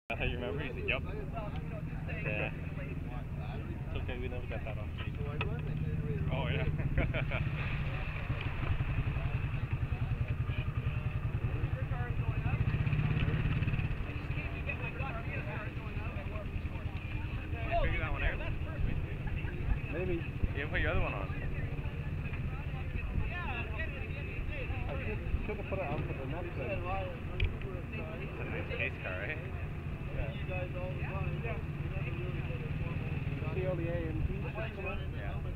That's how you remember? He said, yup. Yeah. It's okay, we never got that on tape. Oh, yeah. Figure that one out? Maybe. You can put your other one on. I should have put it on for the next one. It's a nice case car, right? Yeah. See all the AMPs? Yeah.